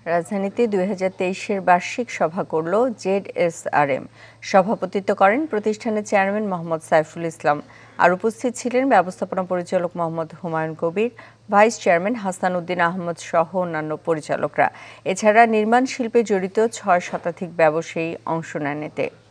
রাজধানীতে 2023-এর বার্ষিক সভা করল ZSRM। সভাপতিত্ব করেন প্রতিষ্ঠানের চেয়ারম্যান মোহাম্মদ সাইফুল ইসলাম। আর উপস্থিত ছিলেন ব্যবস্থাপনা পরিচালক মোহাম্মদ হুমায়ুন কবির, ভাইস চেয়ারম্যান হাসান উদ্দিন আহমদ সহ অন্যান্য পরিচালকরা। এছাড়া নির্মাণ শিল্পে জড়িত 6 শতাধিক ব্যবসায়ী অংশ নেন এতে।